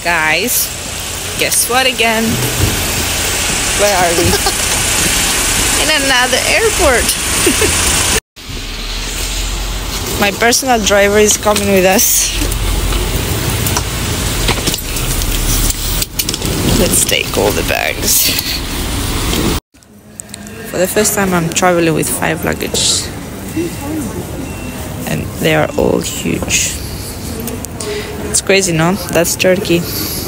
Guys, guess what again? Where are we? In another airport. My personal driver is coming with us. Let's take all the bags. For the first time I'm traveling with 5 luggage. And they are all huge. It's crazy, no? That's Turkey.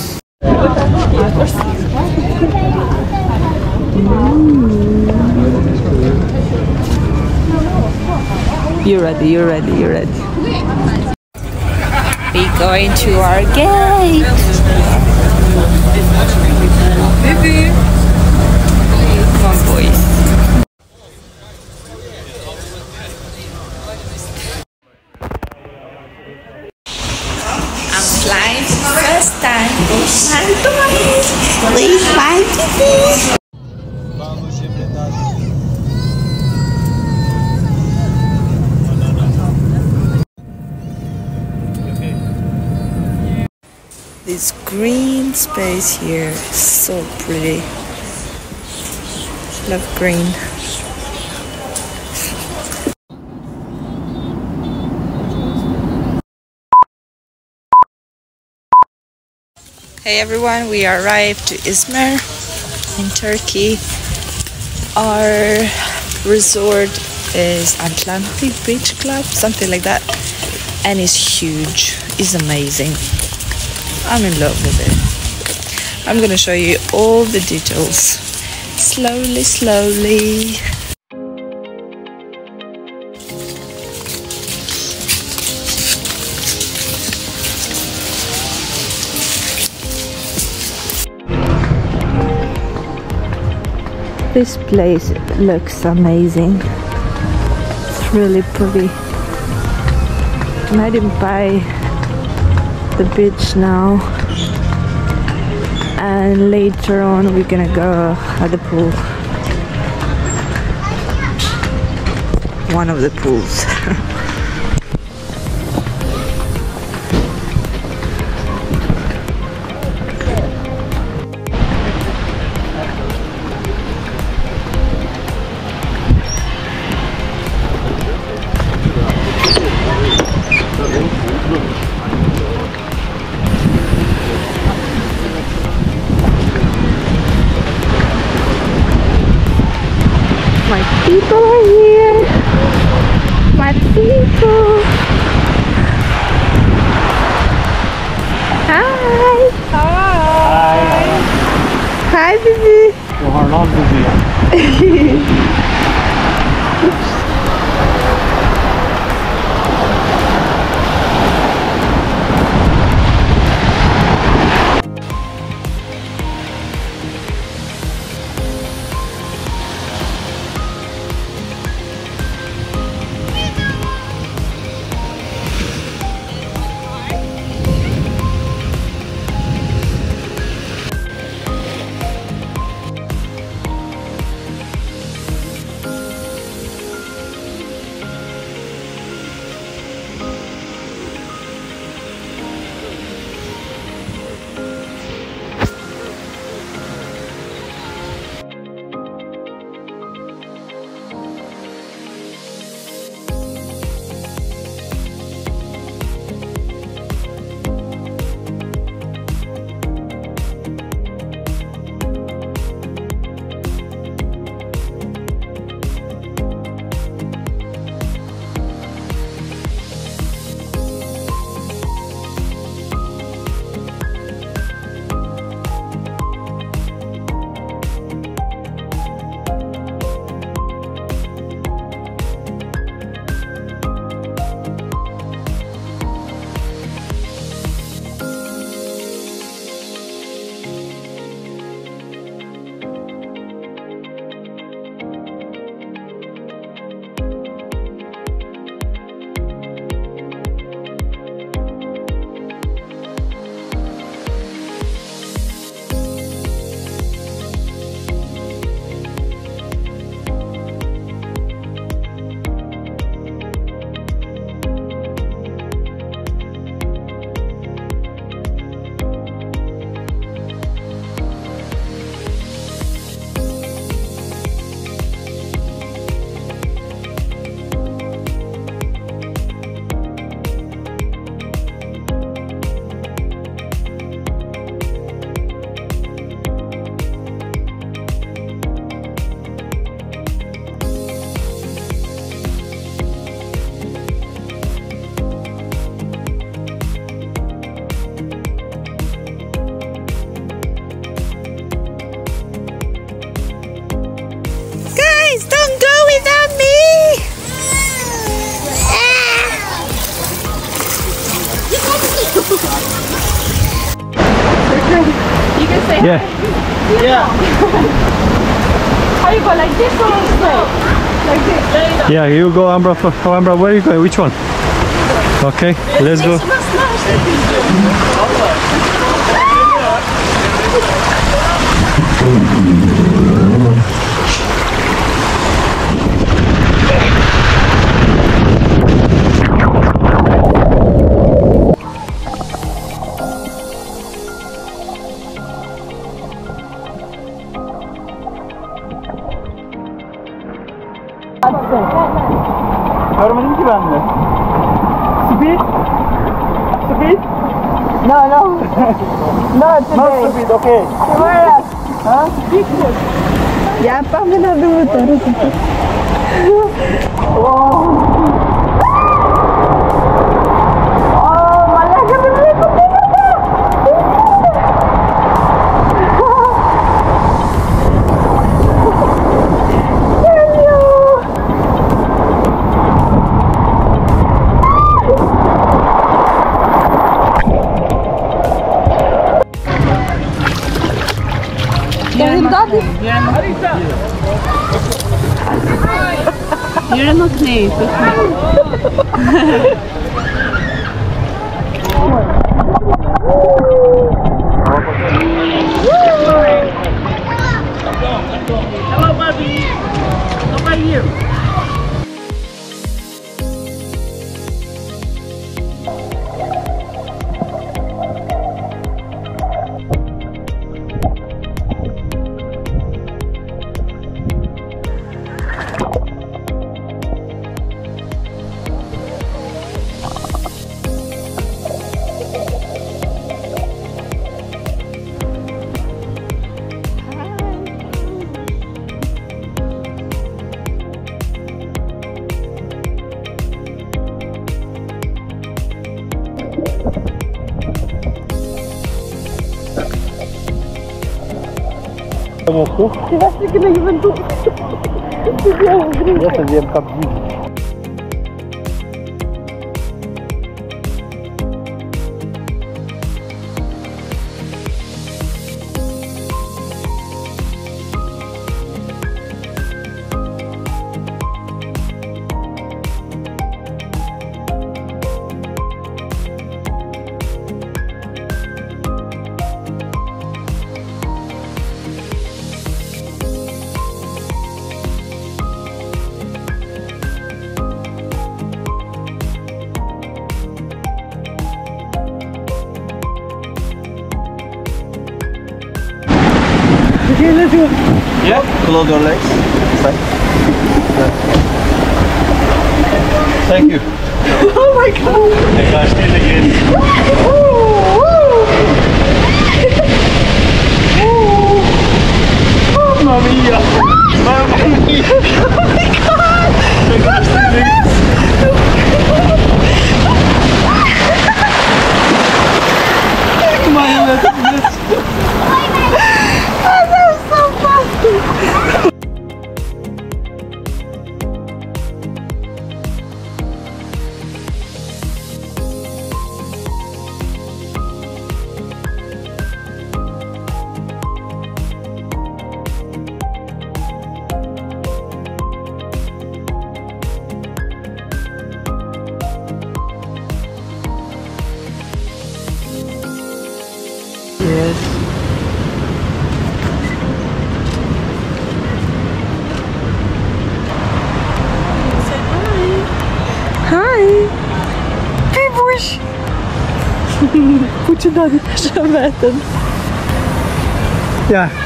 You're ready, you're ready, you're ready. We're going to our gate. Baby. Come on, boys. I'm flying for the first time. Please fly to me. This green space here is so pretty. Love green. Hey everyone, we arrived to Izmir in Turkey. Our resort is Atlantic Beach Club, something like that, and it's huge. It's amazing. I'm in love with it. I'm gonna show you all the details slowly, slowly. This place looks amazing. It's really pretty. I'm heading by the beach now, and later on we're gonna go at the pool, one of the pools. My people are here. My people. You can say Yeah. Yeah. how you go like this or straight? Like this. Yeah, you go, Ambra. Ambra, where are you going? Which one? Okay, let's go. Görmedin ki ben de. Speed? Speed? No, no. No, today. Not speed, okay. Tomorrow. Huh? Ya, pame na dito. You're not nate. Hello, buddy. How are you? Ty właśnie kiedy nie będą... Ja sobie zjem kabdzi. Okay, let's go. Yeah, close your legs. Thank you. Oh my god. Hey guys, do it again. Mamma mia! Mamma mia! Oh my god. I'm so nervous. Yes. Hi. Pibuś. Ucinany szabetem. Yeah.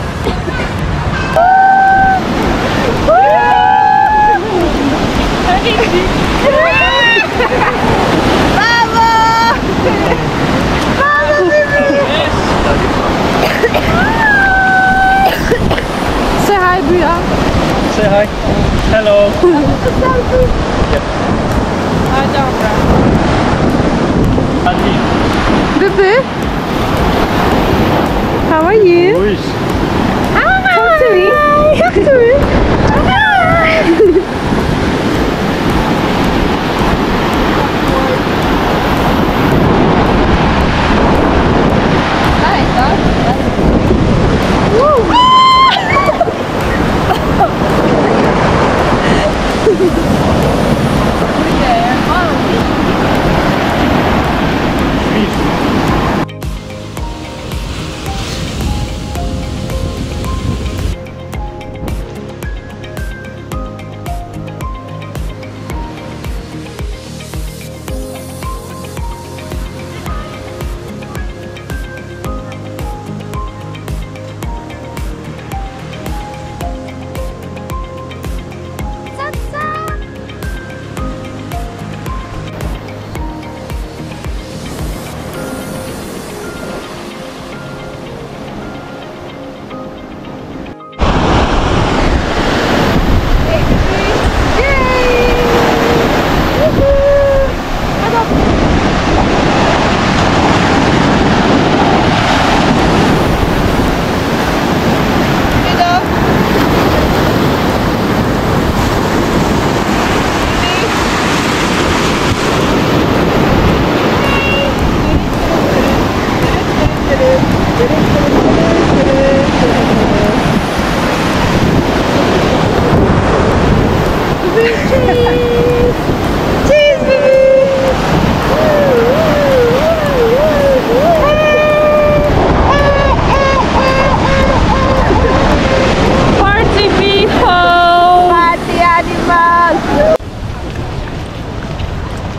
Say hi, Buya. Say hi. Hello. A dobra. Adi. Bebe. How are you? Luis. Talk to me. Talk to me.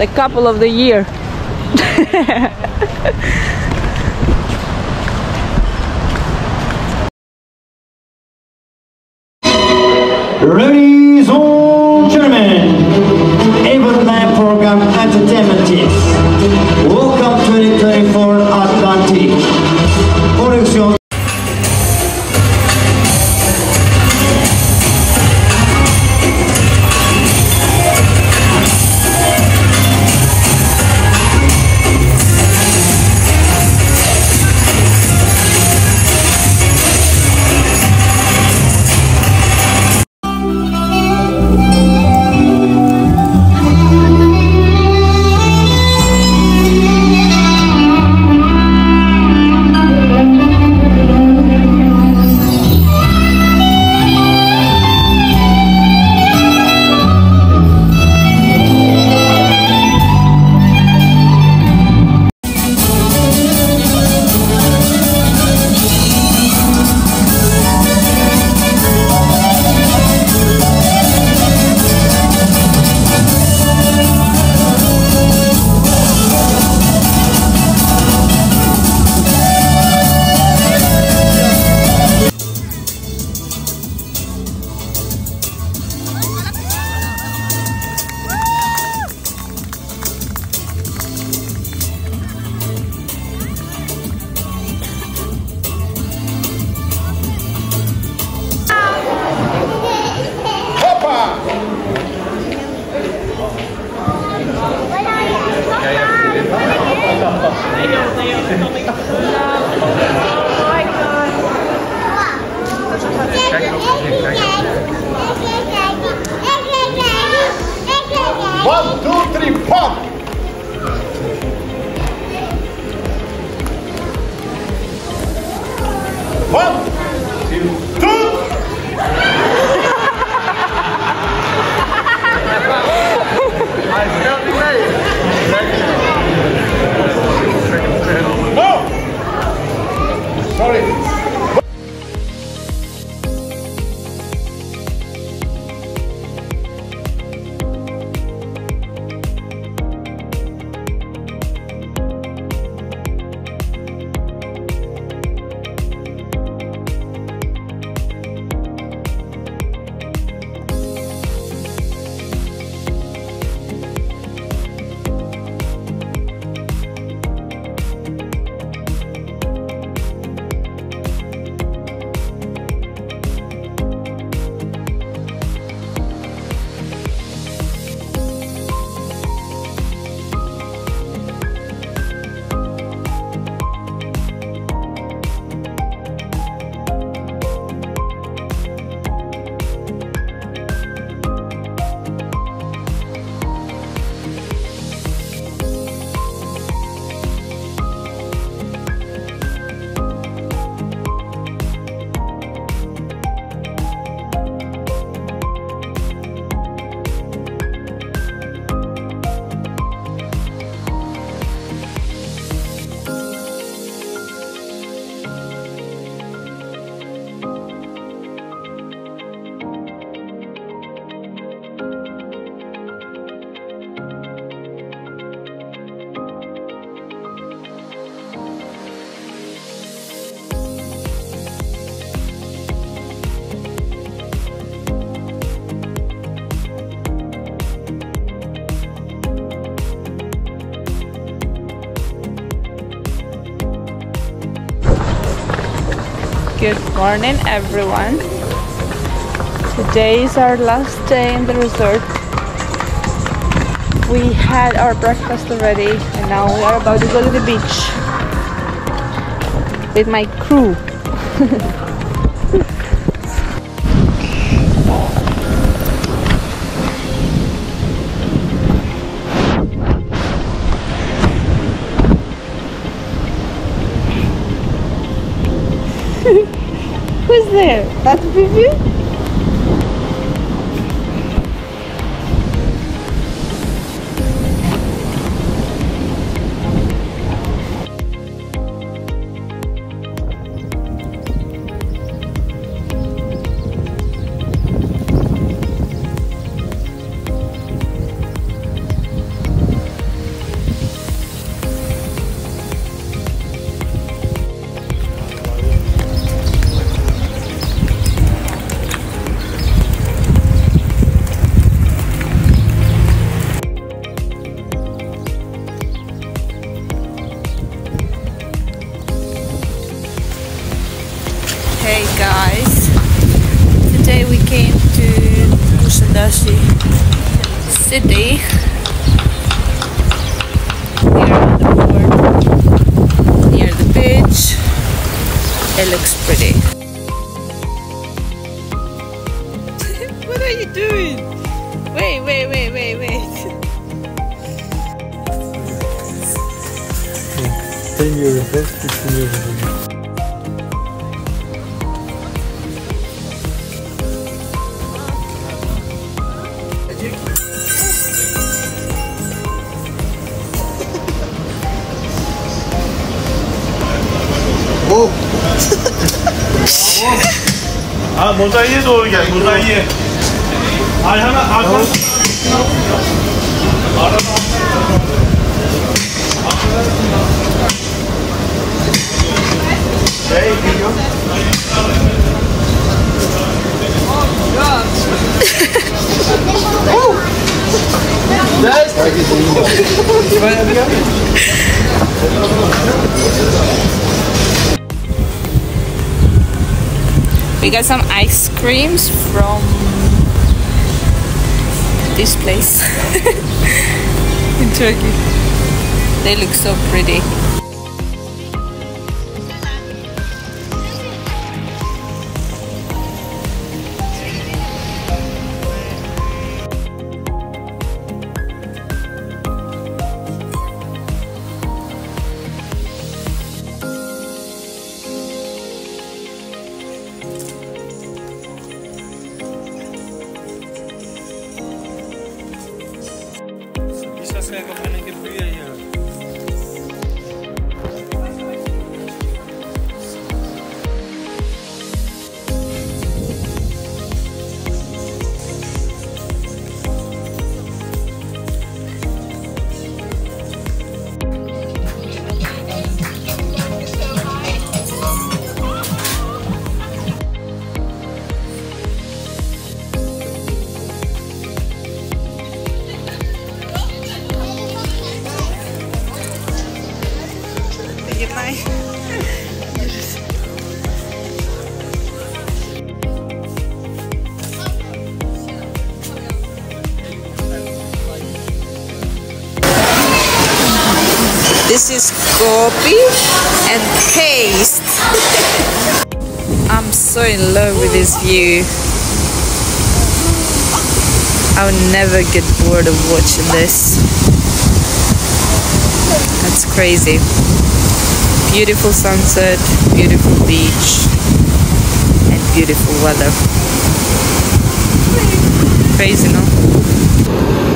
the couple of the year. Ladies and gentlemen, Event Night Program Entertainment Team, welcome 2024 Atlantic. Production. One, two, three, pump! One, two! No! Sorry. Good morning, everyone. Today is our last day in the resort. We had our breakfast already and now we are about to go to the beach with my crew. Who's there? That's Vivi? came to Kusadasi city. Here on the port, near the beach. It looks pretty. What are you doing? Wait. 10 euros, 15 euros. Ha mozaiğe doğru gel, mozaiğe. Ayhan'a arkadan. Hey, geliyor. We got some ice creams from this place in Turkey. They look so pretty. This is kopi and paste. I'm so in love with this view. I would never get bored of watching this. That's crazy. Beautiful sunset, beautiful beach, and beautiful weather. Crazy, no?